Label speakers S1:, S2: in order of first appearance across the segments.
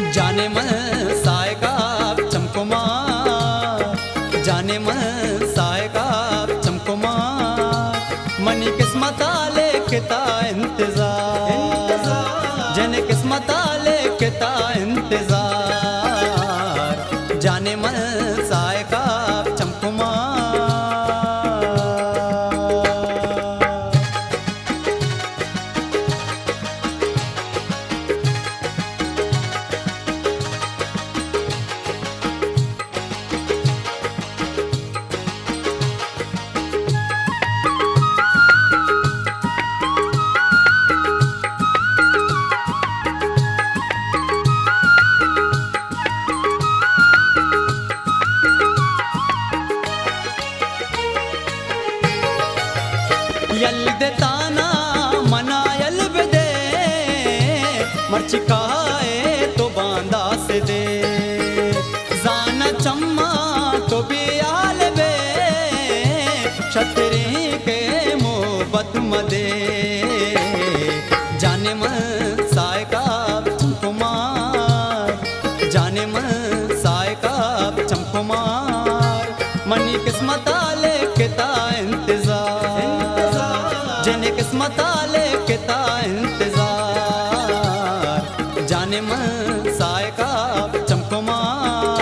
S1: जाने मन साय का चमकुमार, जाने मन साय का चमकुमार, मनी किस्मत आले किता इंतजार, जने किस्मत आले किता इंतजार, जाने मन साय का चमकुमार। यल्दे ताना मना यल दे मर्चिकाए तो बांदा से दे जाना चम्मा तो भी आल बे छतरी के मोहब्बत मदे जाने मन साय का चमकुमार, जाने मन साय का चमकुमार, मनी किस्मत आले किता इंतजार, जने किस्मत आले किता इंतजार, जाने मन साय का चमकुमार।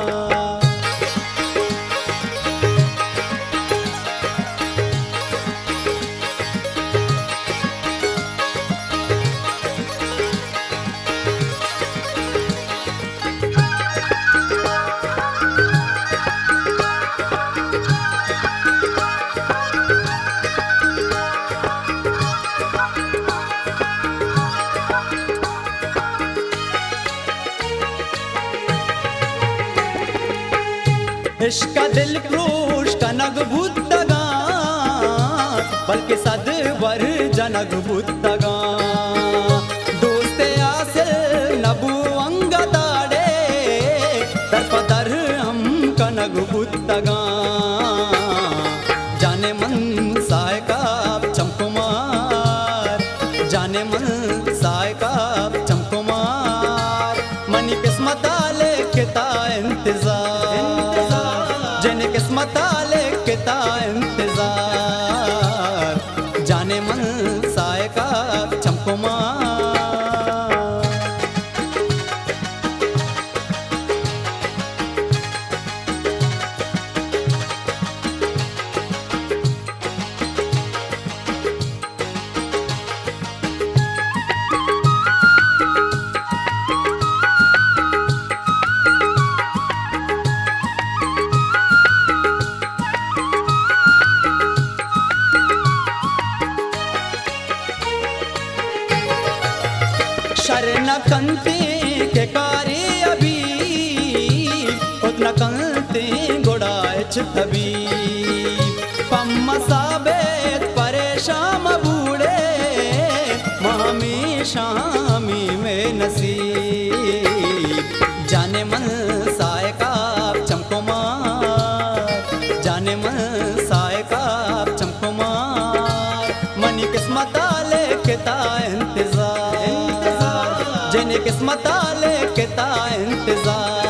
S1: इश्क का दिल क्रूश कनग बुद्धगान, बल्कि सदवर जनग बुद्धगान, दोस्ते आसिल नबू अंगदाड़े दर हम कनग बुद्धगान, जाने मन साय का चमकुमार, जाने मन साय का चमकुमार, मनी किस्मत आले किता इंतजार, जने किस्मत आले किता इंतजार, जाने मन साय का चमकुमार। शरण कंती के कारी अभी उतना कंती गुड़ाए छबी पम्मा साबेत परेशान बूढ़े मामी शामी में नसीब, जाने मन साय का चमकुमार, जाने मन साय का चमकुमार, मनी किस्मत आले किता इंतजार, जने किस्मत आले किता इंतजार।